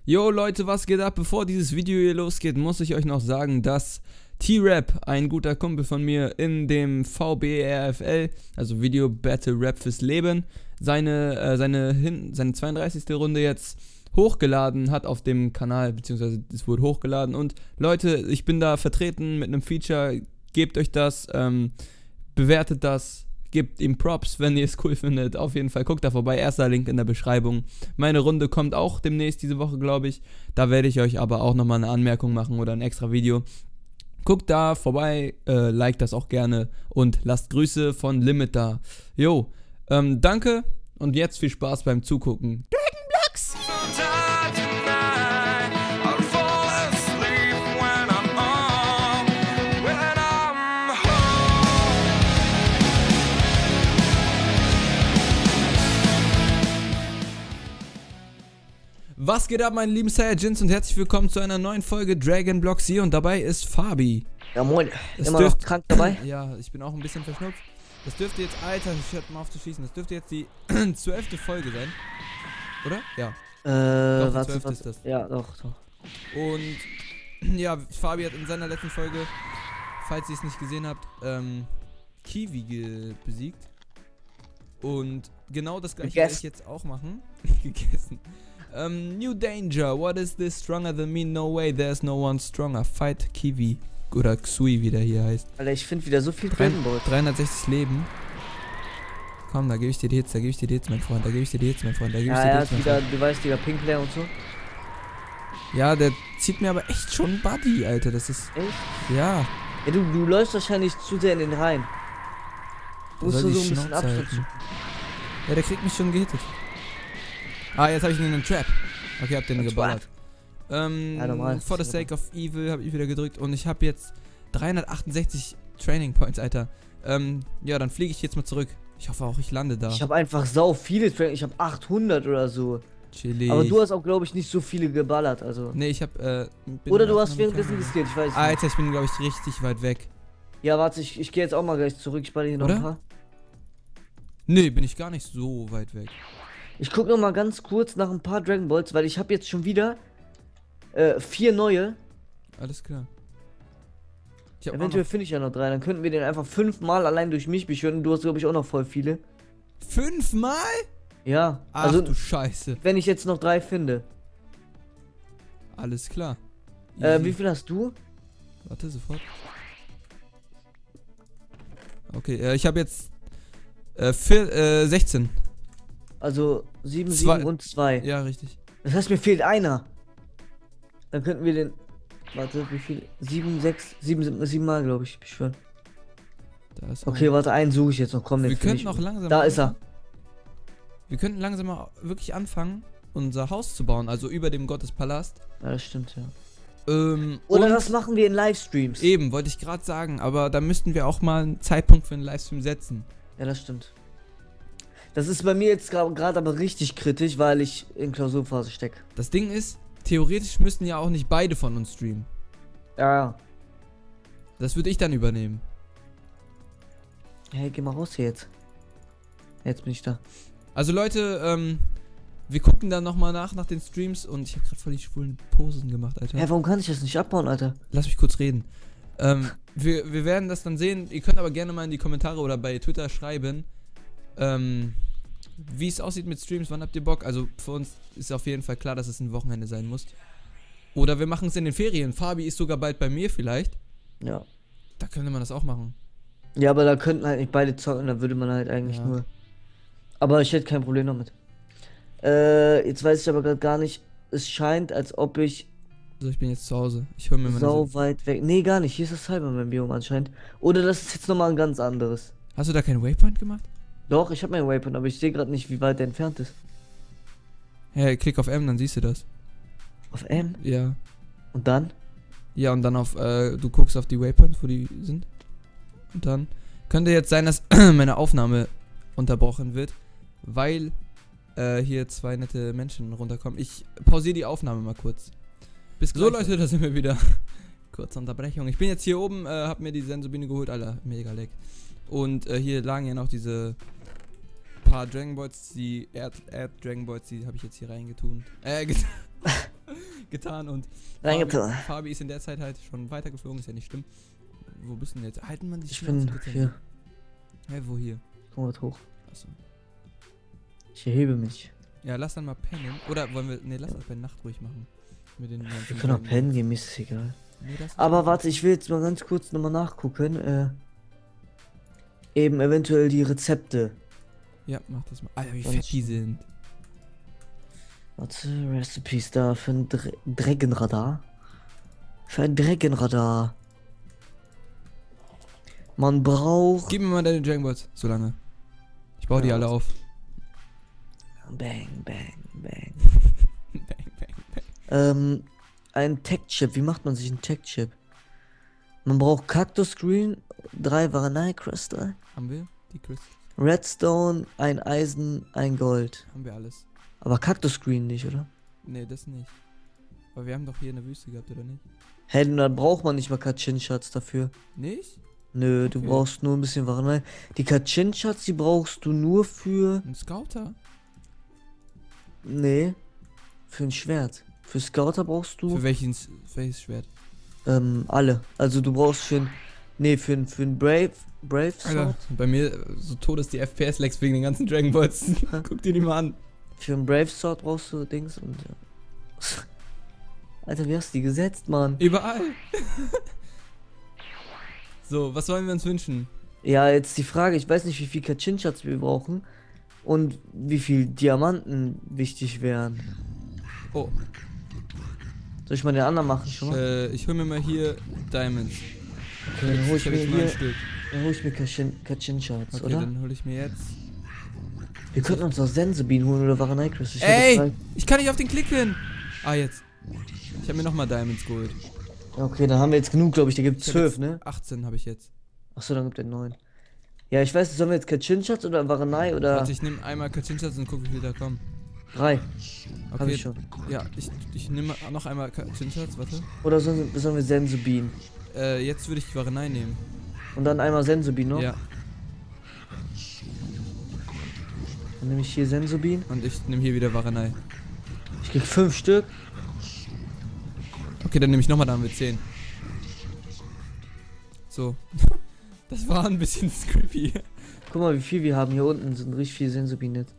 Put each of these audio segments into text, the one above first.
Jo Leute, was geht ab? Bevor dieses Video hier losgeht, muss ich euch noch sagen, dass T-Rap, ein guter Kumpel von mir, in dem VBRFL, also Video Battle Rap fürs Leben, seine 32. Runde jetzt hochgeladen hat auf dem Kanal, beziehungsweise es wurde hochgeladen. Und Leute, ich bin da vertreten mit einem Feature, gebt euch das, bewertet das, gebt ihm Props, wenn ihr es cool findet. Auf jeden Fall guckt da vorbei, erster Link in der Beschreibung. Meine Runde kommt auch demnächst diese Woche, glaube ich. Da werde ich euch aber auch nochmal eine Anmerkung machen oder ein extra Video. Guckt da vorbei, liked das auch gerne und lasst Grüße von Limit da. Jo, danke und jetzt viel Spaß beim Zugucken. Dragonblocks! Was geht ab, meine lieben Saiyajins, und herzlich willkommen zu einer neuen Folge Dragonblocks hier, und dabei ist Fabi. Ja moin, immer noch krank dabei? Ja, ich bin auch ein bisschen verschnupft. Das dürfte jetzt, Alter, ich hör mal auf zu schießen, das dürfte jetzt die 12. Folge sein, oder? Ja. Doch, die 12. ist das. Ja, doch. Und, ja, Fabi hat in seiner letzten Folge, falls ihr es nicht gesehen habt, Kiwi besiegt. Und genau das gleiche werde ich jetzt auch machen. Gegessen. New danger, what is this stronger than me? No way, there's no one stronger. Fight Kiwi. Oder Xui, wie der hier heißt. Alter, ich finde wieder so viel Dragon Ball. 360 Leben. Komm, da gebe ich dir die Hits, mein Freund. Da gebe ich dir die Hits, mein Freund. Da gebe ich dir die Hits, mein Freund. Du weißt, wieder Pinkler und so. Ja, der zieht mir aber echt schon Buddy, Alter. Das ist. Echt? Ja. Ja, du läufst wahrscheinlich zu sehr in den Reihen. Du musst so ein bisschen Abstand suchen. Ja, der kriegt mich schon gehittet. Ah, jetzt habe ich ihn in einen Trap. Okay, hab den geballert. For the sake of evil habe ich wieder gedrückt und ich habe jetzt 368 Training Points, Alter. Ja, dann fliege ich jetzt mal zurück. Ich hoffe auch, ich lande da. Ich habe einfach sau viele Training. Ich habe 800 oder so. Chillig. Aber du hast auch, glaube ich, nicht so viele geballert, also. Nee, ich habe oder du hast währenddessen geskillt, ich weiß nicht. Alter, ich bin, glaube ich, richtig weit weg. Ja, warte, ich gehe jetzt auch mal gleich zurück. Ich baller hier noch ein paar. Nee, bin ich gar nicht so weit weg. Ich gucke noch mal ganz kurz nach ein paar Dragon Balls, weil ich habe jetzt schon wieder 4 neue. Alles klar. Eventuell finde ich ja noch 3, dann könnten wir den einfach 5-mal allein durch mich beschwören. Du hast, glaube ich, auch noch voll viele. 5-mal? Ja. Ach, also, du Scheiße. Wenn ich jetzt noch 3 finde. Alles klar. Wie viel hast du? Warte, sofort. Okay, ich habe jetzt 16. Also 7, 7 und 2. Ja, richtig. Das heißt, mir fehlt einer. Dann könnten wir den. Warte, wie viel? 7 Mal, glaube ich, beschwören. Da ist okay, warte, einen suche ich jetzt noch. Komm, wir könnten noch langsam. Da ist er. Wir könnten langsam mal wirklich anfangen, unser Haus zu bauen, also über dem Gottespalast. Ja, das stimmt, ja. Oder das machen wir in Livestreams. Eben, wollte ich gerade sagen, aber da müssten wir auch mal einen Zeitpunkt für einen Livestream setzen. Ja, das stimmt. Das ist bei mir jetzt gerade aber richtig kritisch, weil ich in Klausurphase stecke. Das Ding ist, theoretisch müssten ja auch nicht beide von uns streamen. Ja. Das würde ich dann übernehmen. Hey, geh mal raus hier jetzt. Jetzt bin ich da. Also Leute, wir gucken dann nochmal nach den Streams und ich habe gerade voll die schwulen Posen gemacht, Alter. Hä, warum kann ich das nicht abbauen, Alter? Lass mich kurz reden. Wir werden das dann sehen. Ihr könnt aber gerne mal in die Kommentare oder bei Twitter schreiben, wie es aussieht mit Streams, wann habt ihr Bock? Also für uns ist auf jeden Fall klar, dass es ein Wochenende sein muss. Oder wir machen es in den Ferien. Fabi ist sogar bald bei mir vielleicht. Ja. Da könnte man das auch machen. Ja, aber da könnten halt nicht beide zocken, da würde man halt eigentlich nur. Aber ich hätte kein Problem damit. Jetzt weiß ich aber gerade gar nicht. Es scheint, als ob ich. So, ich bin jetzt zu Hause. Ich höre mir mal. So weit weg. Nee, gar nicht. Hier ist das Cyberman-Biom anscheinend. Oder das ist jetzt nochmal ein ganz anderes. Hast du da keinen Waypoint gemacht? Doch, ich habe meinen Waypoint, aber ich sehe gerade nicht, wie weit der entfernt ist. Ja, klick auf M, dann siehst du das. Auf M? Ja. Und dann? Ja, und dann auf, du guckst auf die Waypoints, wo die sind. Und dann könnte jetzt sein, dass meine Aufnahme unterbrochen wird, weil hier 2 nette Menschen runterkommen. Ich pausiere die Aufnahme mal kurz. Bis gleich. So Leute, da sind wir wieder. Kurze Unterbrechung. Ich bin jetzt hier oben, hab mir die Sensobine geholt, Alter, mega leck. Und hier lagen ja noch diese paar Dragon Balls, die Dragon Balls, die habe ich jetzt hier reingetun. getan und Reingetan. Fabi ist in der Zeit halt schon weitergeflogen, ist ja nicht schlimm. Wo bist du denn jetzt? Halten wir die Ich Schnauze bin bitte. hier. Hä, wo hier? Komm mal hoch. Achso. Ich erhebe mich. Ja, lass dann mal pennen. Oder wollen wir. Ne, lass das bei Nacht ruhig machen. Mit den Wir können auch pennen gehen, mir ist es egal. Nee, das ist Aber nicht. warte, ich will jetzt mal ganz kurz nochmal nachgucken. Eben eventuell die Rezepte. Ja, mach das mal. Alter, wie Ganz fett die sind. Warte, Recipes da für ein Dragonradar. Für ein Dragonradar. Man braucht. Gib mir mal deine Dragon Balls, so lange. Ich baue die Ja, alle auf. Bang, bang, bang. Bang, bang, bang. Ein Tech-Chip. Wie macht man sich einen Tech-Chip? Man braucht Cactus Green, 3 Varanai Crystal, Haben wir die Chris? Redstone, ein Eisen, ein Gold. Haben wir alles. Aber Cactus Green nicht, oder? Nee, das nicht. Aber wir haben doch hier eine Wüste gehabt, oder nicht? Hey, dann braucht man nicht mal Kachin-Schatz dafür. Nicht? Nö, du Okay. brauchst nur ein bisschen Varanai. Die Kachin-Schatz, die brauchst du nur für. Ein Scouter? Nee. Für ein Schwert. Für Scouter brauchst du Für welches Schwert? alle. Also du brauchst für ein. Nee, für ein Brave Alter, Sword. bei mir so tot ist die FPS-Lags wegen den ganzen Dragon Balls. Guck dir die mal an. Für ein Brave Sword brauchst du Dings und. Alter, wie hast du die gesetzt, Mann? Überall. So, was wollen wir uns wünschen? Ja, jetzt die Frage, ich weiß nicht, wie viel Kachin-Schatz wir brauchen und wie viel Diamanten wichtig wären. Oh, Soll ich mal den anderen machen schon mal? ich hol mir mal hier Diamonds. Okay, dann hol ich hab mir jetzt mal ein hier, Stück. dann hol ich mir Kachin-Schatz, Okay, oder? dann hol ich mir jetzt. Wir könnten uns auch Sensebean holen oder Varanai Crystal. Ey! Ich kann nicht auf den klicken! Ah, jetzt. Ich habe mir nochmal Diamonds geholt. Okay, dann haben wir jetzt genug, glaube ich. Da gibt es Ich hab 12, jetzt ne? 18 habe ich jetzt. Achso, dann gibt er 9. Ja, ich weiß nicht, sollen wir jetzt Kachin-Schatz oder Varanai oder Warte, ich nehme einmal Kachinschatz und gucke, wie viel da kommen. 3? Hab Okay, ich schon. ja, ich nehme noch einmal Kachinschatz, warte. Oder sollen wir Sensebean? Jetzt würde ich Varanai nehmen. Und dann einmal Sensebean noch? Ja, Dann nehme ich hier Sensebean. und ich nehme hier wieder Varanai. Ich krieg 5 Stück. Okay, dann nehme ich nochmal, da haben wir 10. So. Das war ein bisschen creepy. Guck mal, wie viel wir haben. Hier unten sind richtig viele Sensebean jetzt.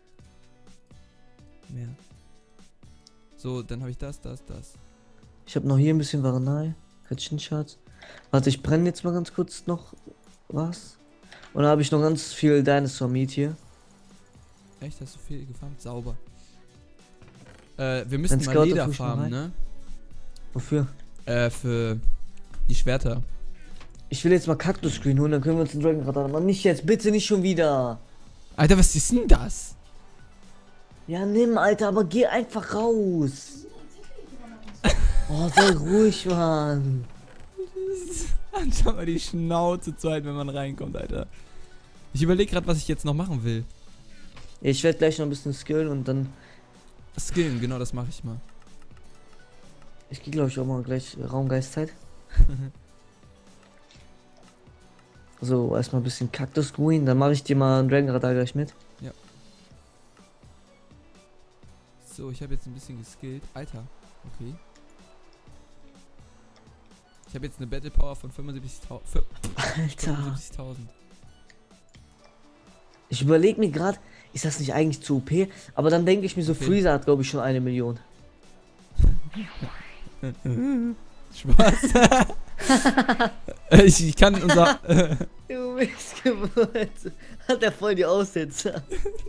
Mehr. So, dann habe ich das. Ich habe noch hier ein bisschen Varanai. Kachin-Schatz. Warte, ich brenne jetzt mal ganz kurz noch was. Und dann habe ich noch ganz viel Dinosaur Meat hier. Echt, hast du viel gefarmt? Sauber. Wir müssen Dann mal Scout Leder auf mich mal farmen, rein. ne? Wofür? Für die Schwerter. Ich will jetzt mal Cactus Green holen, dann können wir uns den Dragonradar machen. Nicht jetzt, bitte nicht schon wieder. Alter, was ist denn das? Ja, nimm, Alter, aber geh einfach raus. Oh, sei ruhig, Mann. Anschaut mal die Schnauze zu halten, wenn man reinkommt, Alter. Ich überlege gerade, was ich jetzt noch machen will. Ja, ich werde gleich noch ein bisschen skillen und dann. Skillen, genau, das mache ich mal. Ich gehe, glaube ich, auch mal gleich Raumgeistzeit. So, erstmal ein bisschen Cactus Green, dann mache ich dir mal einen Dragonradar gleich mit. So, ich habe jetzt ein bisschen geskillt. Alter, okay. Ich habe jetzt eine Battle Power von 75.000. Alter. 75.000. Ich überlege mir gerade, ist das nicht eigentlich zu OP? Aber dann denke ich mir so, Okay. Freezer hat, glaube ich, schon 1 Million. Spaß. Ich kann unser. Du Missgeburt. Hat er voll die Aussetzer.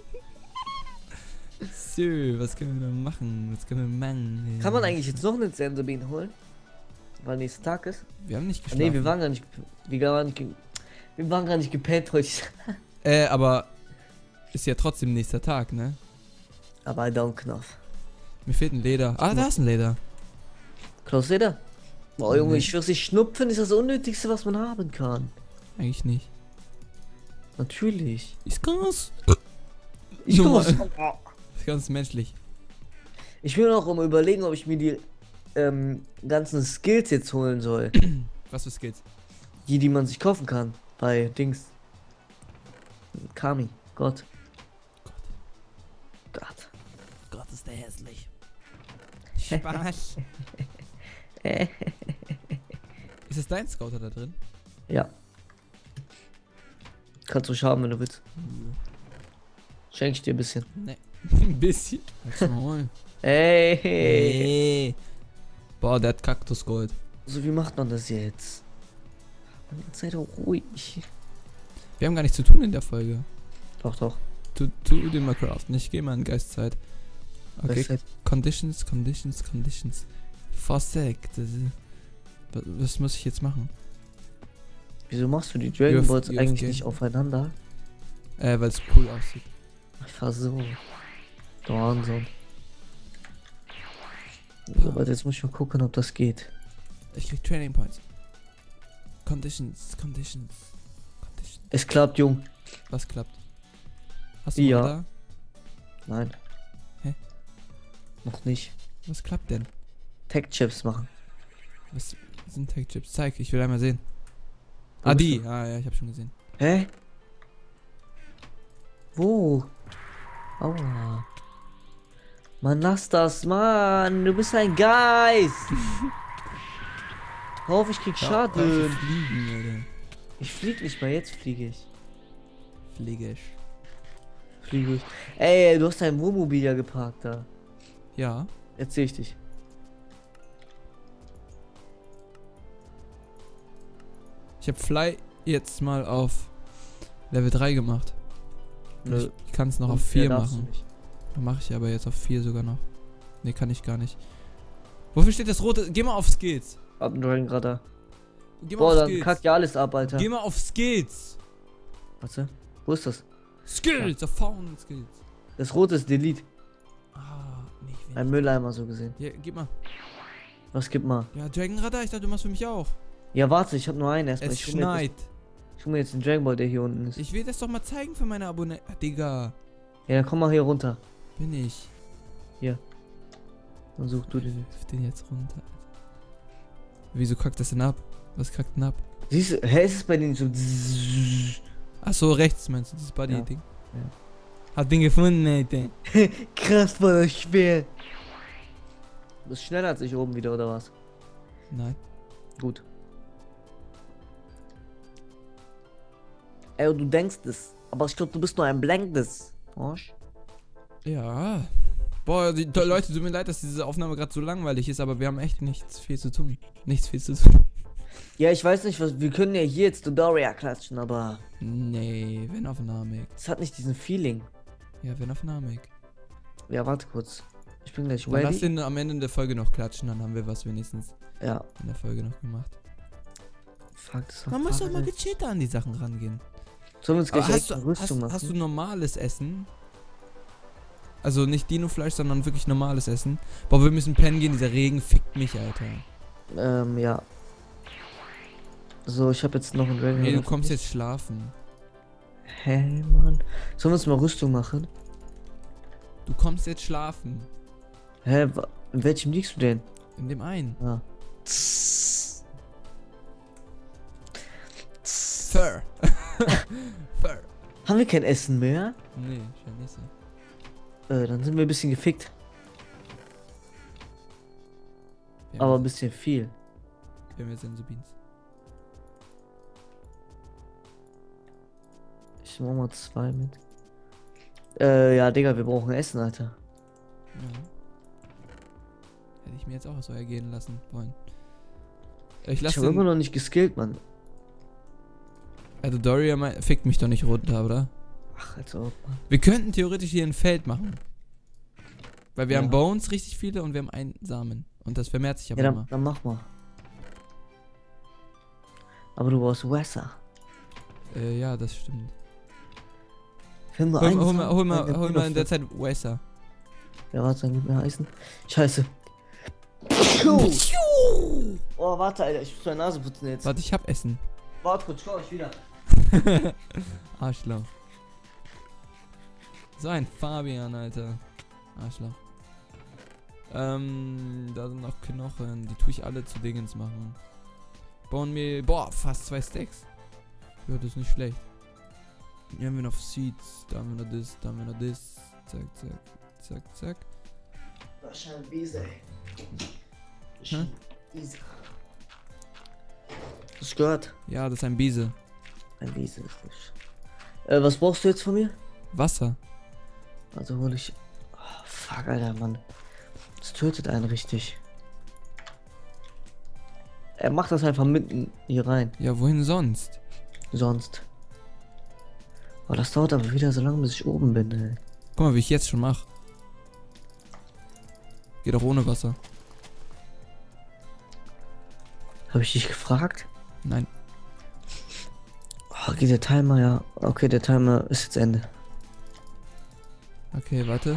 So, was können wir denn machen? Was können wir machen? Kann man eigentlich jetzt noch einen Sensebean holen? Weil nächster Tag ist? Wir haben nicht Ah, geschlafen. nee, wir waren gar nicht. Wir waren gar nicht gepennt heute. Aber ist ja trotzdem nächster Tag, ne? Aber I don't Knopf. Mir fehlt ein Leder. Ah, da ist ein Leder. Klaus Leder? Boah, Junge, Nee. ich schwör's, Schnupfen ist das Unnötigste, was man haben kann. Eigentlich nicht. Natürlich. Ist ganz. Ich Normal. muss. Ist ganz menschlich. Ich will noch mal überlegen, ob ich mir die ganzen Skills jetzt holen soll. Was für Skills? Die man sich kaufen kann. Bei Dings. Kami. Gott. Gott. Gott ist der hässlich. Spaß. Ist es dein Scouter da drin? Ja. Kannst du haben, wenn du willst. Schenk ich dir ein bisschen. Ne. Ein bisschen. Ey. Hey. Boah, der hat Kaktusgold. So, wie macht man das jetzt? Man, jetzt sei doch ruhig. Wir haben gar nichts zu tun in der Folge. Doch, doch. Tu den mal craften. Ich gehe mal in Geistzeit. Okay. Geistzeit. Conditions. Forsec. Was muss ich jetzt machen? Wieso machst du die Dragon Balls eigentlich nicht aufeinander? Weil es cool aussieht. Einfach so. Wahnsinn. So, warte, jetzt muss ich mal gucken, ob das geht. Ich krieg Training Points. Conditions. Es klappt, Jung. Was klappt? Hast du Ja. mal da? Nein. Hä? Noch nicht. Was klappt denn? Tech-Chips machen. Was sind Tech Chips? Zeig, ich will einmal sehen. Wo Ah, bist die. du? Ah, ja, ich hab schon gesehen. Hä? Wo? Aua. Mann, lass das, Mann. Du bist ein Geist. Hör auf, ich krieg Hör auf zu Schaden. fliegen, Alter. Ich flieg nicht mal, jetzt fliege ich. Fliegisch. Fliege ich. Ey, du hast dein Wohnmobil ja geparkt da. Ja. Jetzt sehe ich dich. Ich hab Fly jetzt mal auf Level 3 gemacht. Nö. Ich kann es noch auf Unfair 4 darfst du machen. nicht. Mache ich aber jetzt auf 4 sogar noch. Ne, kann ich gar nicht. Wofür steht das rote? Geh mal auf Skills. Ab dem Dragon Radar. Geh mal Boah, auf dann Skills. kackt ja alles ab, Alter. Geh mal auf Skills. Warte. Wo ist das? Skills, auf Found Skills. Das rote ist Delete. Ah, nicht Ein wenig. Mülleimer so gesehen. Ja, gib mal. Was gibt mal? Ja, Dragon Radar, ich dachte, du machst für mich auch. Ja, warte, ich habe nur einen erstmal. Es Ich hol mir schneit. ich hol mir jetzt den Dragon Ball, der hier unten ist. Ich will das doch mal zeigen für meine Abonnenten. Digga, Ja, dann komm mal hier runter. bin ich. Dann such du den. Wirf den jetzt runter. Wieso kackt das denn ab? Was kackt denn ab? Siehst du, hä, ist es bei denen so. Ach so, rechts meinst du, dieses Buddy-Ding? Ja. Hab den gefunden, Alter. Krass, war das schwer. Du bist schneller als ich oben wieder, oder was? Nein. Gut. Ey, du denkst es. Aber ich glaube, du bist nur ein Blankes. Arsch. Ja. Boah, Leute, tut mir leid, dass diese Aufnahme gerade so langweilig ist, aber wir haben echt nichts viel zu tun. Nichts viel zu tun. Ja, ich weiß nicht, was. Wir können ja hier jetzt Dodoria klatschen, aber. Nee, wenn auf Namek. Es hat nicht diesen Feeling. Ja, wenn auf Namek. Ja, warte kurz. Ich bin gleich Dann lass ready. den am Ende der Folge noch klatschen, dann haben wir was wenigstens Ja. in der Folge noch gemacht. Fuck, das war Man muss doch mal Fahrrad. gechillter an die Sachen rangehen. Sollen wir uns Aber gleich direkt eine Rüstung machen? hast du normales Essen? Also nicht Dino-Fleisch, sondern wirklich normales Essen. Boah, wir müssen pennen gehen, dieser Regen fickt mich, Alter. Ja. So, ich habe jetzt noch einen Dragon. Hey, du Ball. kommst jetzt schlafen. Hey, Mann. Sollen wir uns mal Rüstung machen? Du kommst jetzt schlafen. Hä, in welchem liegst du denn? In dem einen. Ah. Fur. Fur. Haben wir kein Essen mehr? Nee, scheint nicht so. Dann sind wir ein bisschen gefickt. Aber ein bisschen viel. Wir haben jetzt Sensibins. Ich mach mal 2 mit. Ja, Digga, wir brauchen Essen, Alter. Ja. Hätte ich mir jetzt auch so ergehen lassen wollen. Ich Ich lasse habe immer noch nicht geskillt, Mann. Also Doria fickt mich doch nicht runter, oder? Ach, als ob, Mann. Wir könnten theoretisch hier ein Feld machen. Weil wir Ja. haben Bones richtig viele und wir haben einen Samen. Und das vermehrt sich aber Ja, immer. dann mach mal. Aber du brauchst Wasser. Ja, das stimmt. Wir haben nur Hol einen mal Samen, einen hol mal in der Dino-Fett. Zeit Wasser. Ja, warte, dann gib mir Eisen. Scheiße. Oh, warte, Alter, ich muss meine Nase putzen jetzt. Warte, ich hab Essen. Warte kurz, schau ich wieder. Arschloch. So ein Fabian, Alter. Arschloch. Da sind noch Knochen. Die tue ich alle zu Dingens machen. Bauen mir. Boah, fast 2 Stacks. Ja, das ist nicht schlecht. Hier haben wir noch Seeds. Da haben wir noch das. Da haben wir noch das. Zack, zack. Zack, zack. Wahrscheinlich Wiese, ey. Hä? Hast du gehört? Ja, das ist ein Biese. Ein Wiese ist das. Was brauchst du jetzt von mir? Wasser. Also hol ich. Oh, fuck, Alter, Mann. Das tötet einen richtig. Er macht das einfach mitten hier rein. Ja, wohin sonst? Sonst. Oh, das dauert aber wieder so lange, bis ich oben bin, ey. Guck mal, wie ich jetzt schon mache. Geht auch ohne Wasser. Habe ich dich gefragt? Nein. Oh, geht der Timer, ja. Okay, der Timer ist jetzt Ende. Okay, warte.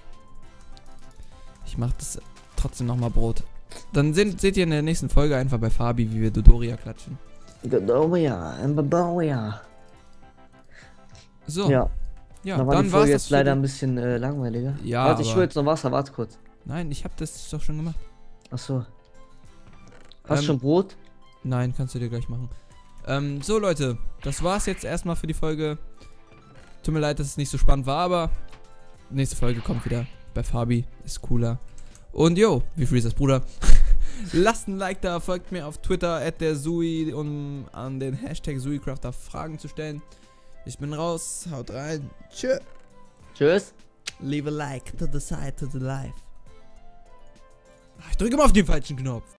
Ich mach das trotzdem nochmal Brot. Dann seht ihr in der nächsten Folge einfach bei Fabi, wie wir Dodoria klatschen. Dodoria. So. Ja. Ja, Da war dann die war's Folge das jetzt für leider die- ein bisschen langweiliger. Ja, Warte, ich aber- hol jetzt noch Wasser, warte kurz. Nein, ich hab das doch schon gemacht. Ach so. Hast Ähm, schon Brot? Nein, kannst du dir gleich machen. So Leute, das war's jetzt erstmal für die Folge. Tut mir leid, dass es nicht so spannend war, aber nächste Folge kommt wieder bei Fabi, ist cooler. Und yo, wie Freezers Bruder. Lasst ein Like da, folgt mir auf Twitter @derSui, um an den Hashtag SuiCrafter Fragen zu stellen. Ich bin raus, haut rein. Tschö. Tschüss. Leave a like to the side to the life. Ich drücke immer auf den falschen Knopf.